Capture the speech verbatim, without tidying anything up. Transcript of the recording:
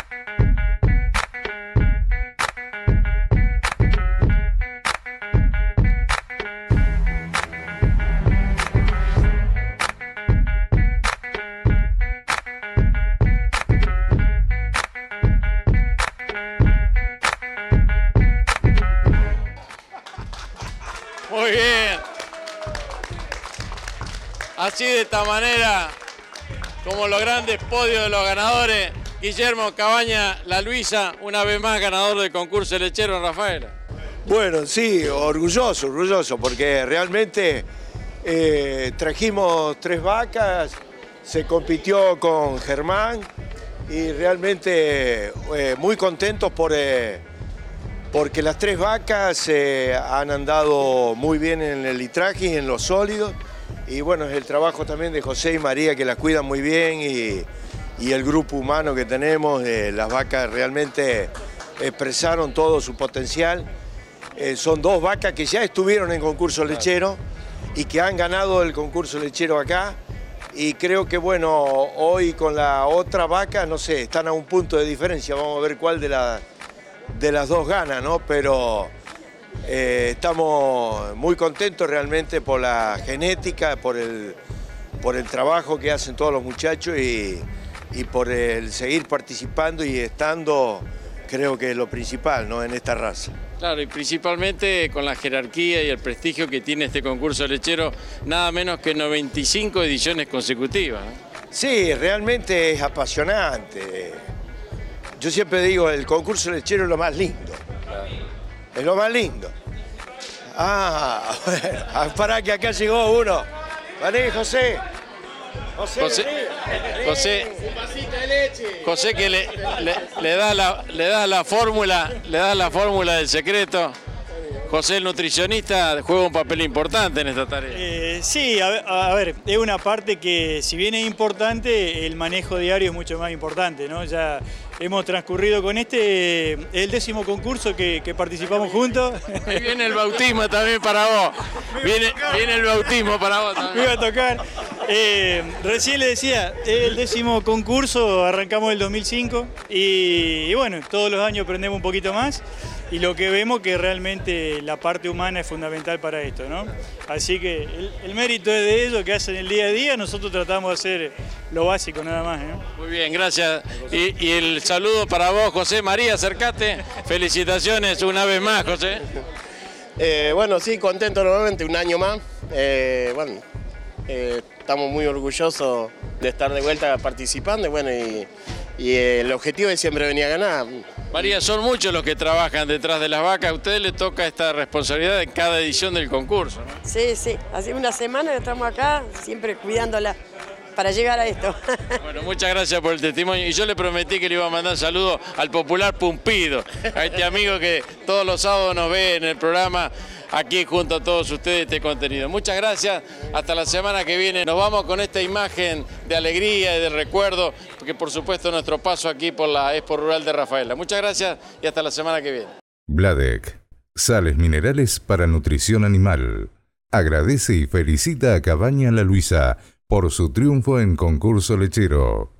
Muy bien. Así de esta manera, como los grandes podios de los ganadores, Guillermo Cabaña La Luisa, una vez más ganador del concurso lechero en Rafaela. Bueno, sí, orgulloso, orgulloso, porque realmente eh, trajimos tres vacas, se compitió con Germán y realmente eh, muy contentos por, eh, porque las tres vacas eh, han andado muy bien en el litraje y en los sólidos. Y bueno, es el trabajo también de José y María, que las cuidan muy bien, y, y el grupo humano que tenemos. Eh, las vacas realmente expresaron todo su potencial. Eh, son dos vacas que ya estuvieron en concurso lechero y que han ganado el concurso lechero acá. Y creo que bueno, hoy con la otra vaca, no sé, están a un punto de diferencia. Vamos a ver cuál de, la, de las dos gana, ¿no? Pero Eh, estamos muy contentos realmente por la genética, por el, por el trabajo que hacen todos los muchachos y, y por el seguir participando y estando, creo que es lo principal, ¿no?, en esta raza. Claro, y principalmente con la jerarquía y el prestigio que tiene este concurso lechero, nada menos que noventa y cinco ediciones consecutivas, ¿no? Sí, realmente es apasionante. Yo siempre digo, el concurso lechero es lo más lindo. Es lo más lindo. Ah, bueno, para que acá llegó uno. Vení, José. José, José, vení. José, Un vasito de leche. José que le, le, le da la, le da la fórmula, le da la fórmula del secreto. José, el nutricionista, juega un papel importante en esta tarea. Eh, sí, a, a ver, es una parte que, si bien es importante, el manejo diario es mucho más importante, ¿no? Ya hemos transcurrido con este, es el décimo concurso que, que participamos juntos. Ahí viene el bautismo también para vos. Viene, viene el bautismo para vos también. Me iba a tocar. Eh, recién le decía, es el décimo concurso, arrancamos el dos mil cinco y, y bueno, todos los años aprendemos un poquito más. Y lo que vemos que realmente la parte humana es fundamental para esto, ¿no? Así que el, el mérito es de ellos, que hacen el día a día, nosotros tratamos de hacer lo básico nada más, ¿no? Muy bien, gracias. Y, y el saludo para vos, José. María, acercate. Felicitaciones una vez más, José. Eh, bueno, sí, contento nuevamente, un año más. Eh, bueno, eh, estamos muy orgullosos de estar de vuelta participando. Y bueno, y, y el objetivo es siempre venir a ganar. María, son muchos los que trabajan detrás de las vacas. A ustedes les toca esta responsabilidad en cada edición del concurso, ¿no? Sí, sí. Hace una semana que estamos acá, siempre cuidándola para llegar a esto. Bueno, muchas gracias por el testimonio. Y yo le prometí que le iba a mandar saludos al popular Pumpido, a este amigo que todos los sábados nos ve en el programa, aquí junto a todos ustedes, este contenido. Muchas gracias. Hasta la semana que viene. Nos vamos con esta imagen de alegría y de recuerdo, porque por supuesto nuestro paso aquí por la Expo Rural de Rafaela. Muchas gracias y hasta la semana que viene. Bladec, sales minerales para nutrición animal. Agradece y felicita a Cabaña La Luisa por su triunfo en concurso lechero.